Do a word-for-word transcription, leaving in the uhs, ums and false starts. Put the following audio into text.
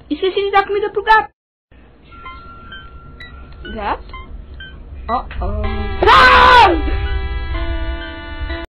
Esqueci de dar comida pro gato. Gato? Oh, oh.